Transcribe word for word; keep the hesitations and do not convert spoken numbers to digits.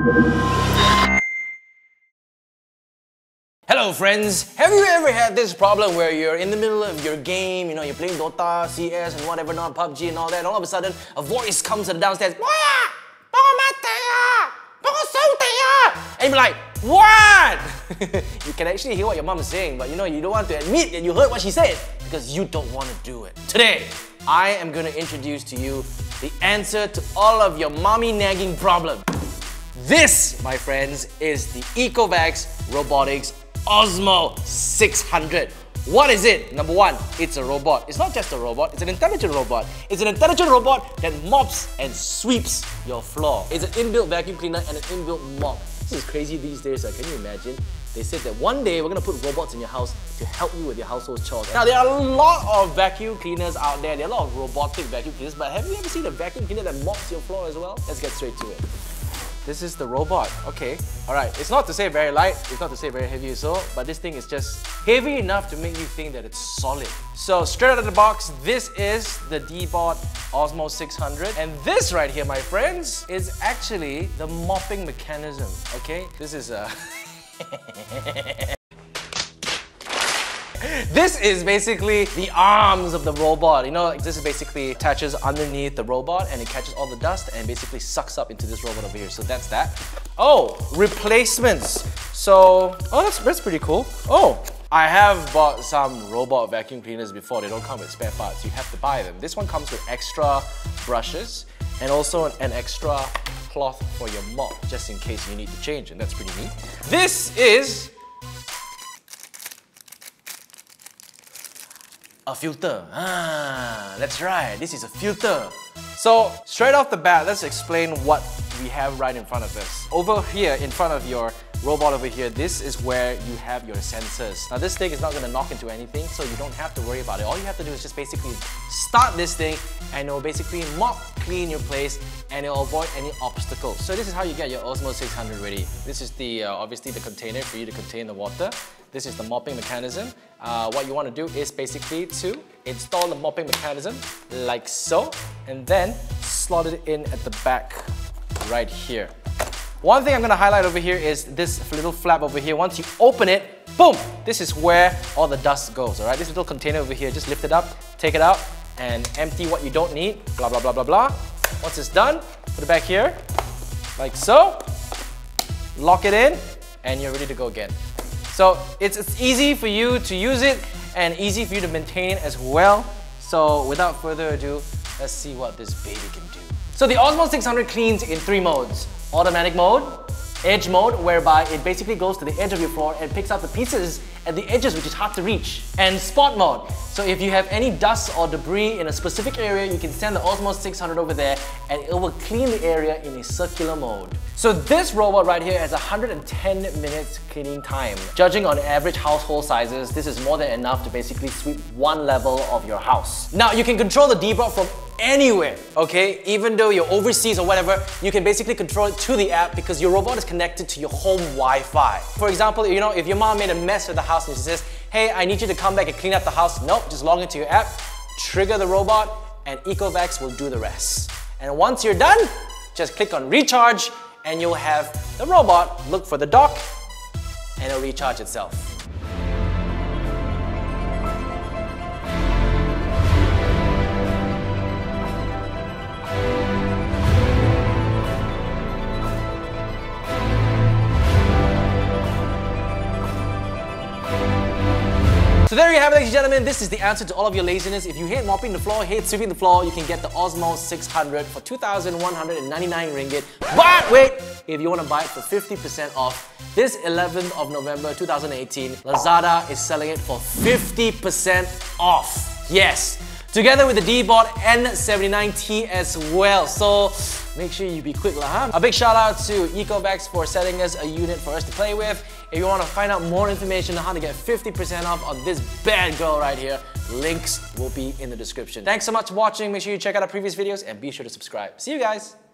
Hello friends, have you ever had this problem where you're in the middle of your game, you know, you're playing Dota, C S and whatever not, P U B G and all that, and all of a sudden a voice comes to the downstairs, and you're like, what? You can actually hear what your mom is saying, but you know, you don't want to admit that you heard what she said because you don't want to do it. Today, I am going to introduce to you the answer to all of your mommy nagging problem. This, my friends, is the Ecovacs Robotics Osmo six hundred. What is it? Number one, it's a robot. It's not just a robot, it's an intelligent robot. It's an intelligent robot that mops and sweeps your floor. It's an inbuilt vacuum cleaner and an inbuilt mop. This is crazy these days, uh, can you imagine? They said that one day we're gonna put robots in your house to help you with your household chores. Now, there are a lot of vacuum cleaners out there. There are a lot of robotic vacuum cleaners, but have you ever seen a vacuum cleaner that mops your floor as well? Let's get straight to it. This is the robot. Okay, alright. It's not to say very light, it's not to say very heavy so, but this thing is just heavy enough to make you think that it's solid. So straight out of the box, this is the D-Bot Osmo six hundred. And this right here, my friends, is actually the mopping mechanism. Okay, this is a... This is basically the arms of the robot. You know, this is basically attaches underneath the robot and it catches all the dust and basically sucks up into this robot over here. So that's that. Oh, replacements. So, oh, that's, that's pretty cool. Oh, I have bought some robot vacuum cleaners before. They don't come with spare parts. You have to buy them. This one comes with extra brushes and also an, an extra cloth for your mop, just in case you need to change, and that's pretty neat. This is a filter. Ah, that's right, this is a filter. So, straight off the bat, let's explain what we have right in front of us. Over here, in front of your robot over here, this is where you have your sensors. Now, this thing is not gonna knock into anything, so you don't have to worry about it. All you have to do is just basically start this thing and it will basically mop clean your place and it will avoid any obstacles. So this is how you get your Osmo six hundred ready. This is the, uh, obviously the container for you to contain the water. This is the mopping mechanism. Uh, what you want to do is basically to install the mopping mechanism like so, and then slot it in at the back right here. One thing I'm going to highlight over here is this little flap over here. Once you open it, boom! This is where all the dust goes, alright? This little container over here, just lift it up, take it out, and empty what you don't need, blah, blah, blah, blah, blah. Once it's done, put it back here, like so. Lock it in, and you're ready to go again. So it's, it's easy for you to use it and easy for you to maintain as well. So without further ado, let's see what this baby can do. So the Osmo six hundred cleans in three modes. Automatic mode, edge mode, whereby it basically goes to the edge of your floor and picks up the pieces at the edges which is hard to reach. And spot mode. So if you have any dust or debris in a specific area, you can send the Osmo six hundred over there and it will clean the area in a circular mode. So this robot right here has one hundred ten minutes cleaning time. Judging on average household sizes, this is more than enough to basically sweep one level of your house. Now you can control the D-Bot from anywhere, okay? Even though you're overseas or whatever, you can basically control it to the app because your robot is connected to your home Wi-Fi. For example, you know, if your mom made a mess with the house and she says, hey, I need you to come back and clean up the house. Nope, just log into your app, trigger the robot, and Ecovacs will do the rest. And once you're done, just click on recharge and you'll have the robot look for the dock and it'll recharge itself. So there you have it, ladies and gentlemen. This is the answer to all of your laziness. If you hate mopping the floor, hate sweeping the floor, you can get the Osmo six hundred for two thousand one hundred ninety-nine ringgit. But wait, if you want to buy it for fifty percent off, this eleventh of November two thousand eighteen, Lazada is selling it for fifty percent off. Yes, together with the D-Bot N seventy-nine T as well. So make sure you be quick lah, huh? A big shout out to Ecovacs for selling us a unit for us to play with. If you want to find out more information on how to get fifty percent off on this bad girl right here, links will be in the description. Thanks so much for watching. Make sure you check out our previous videos and be sure to subscribe. See you guys!